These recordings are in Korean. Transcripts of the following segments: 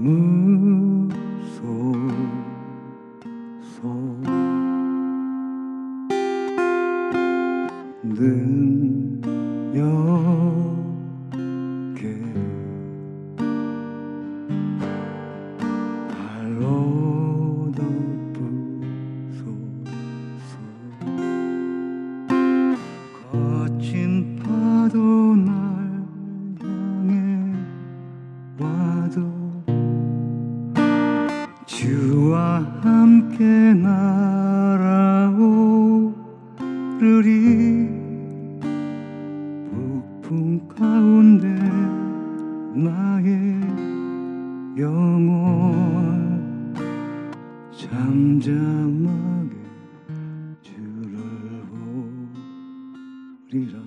능력에 발로 덮으소서. 거친 파도 날 향해 와도 주와 함께 날아오르리. 폭풍 가운데 나의 영혼 잠잠하게 주를 보리라.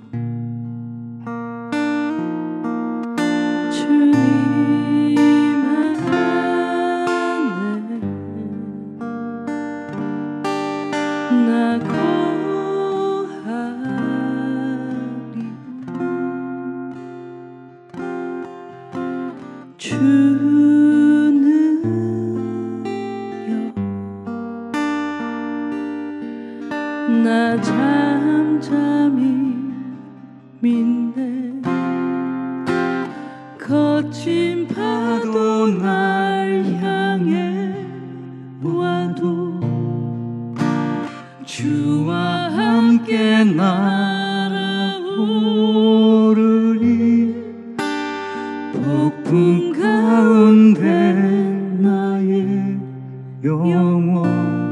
주는 나 잠잠히 믿네. 거친 파도 날 향해 와도 주와 함께 날아오르리. 폭풍 가운데 나의 영혼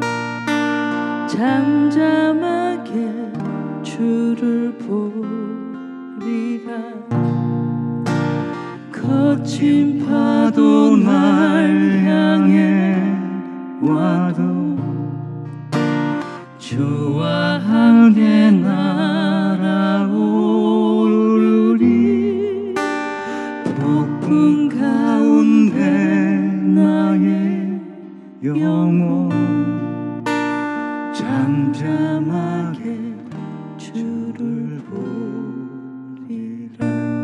잠잠하게 주를 보리라. 거친 파도 날 향해 와도 주와 함께 날아오르리. 폭풍 가운데 나의 영혼 잠잠하게 주를 보리라.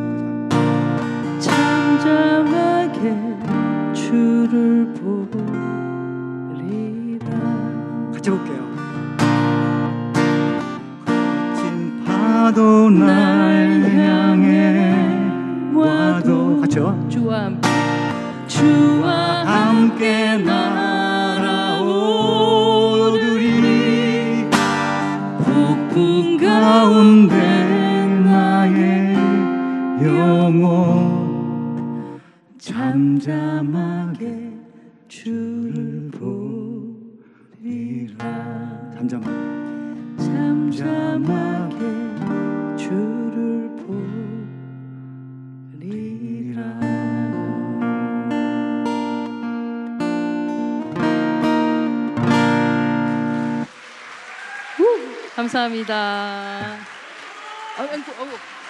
잠잠하게 주를 보리라. 같이 볼게요. 거친 파도 날 향해 와도 같이요. 주와 함께 날아오르리. 폭풍 가운데 나의 영혼 잠잠하게 주를 보리라. 잠잠하게 주를 보리라. 감사합니다.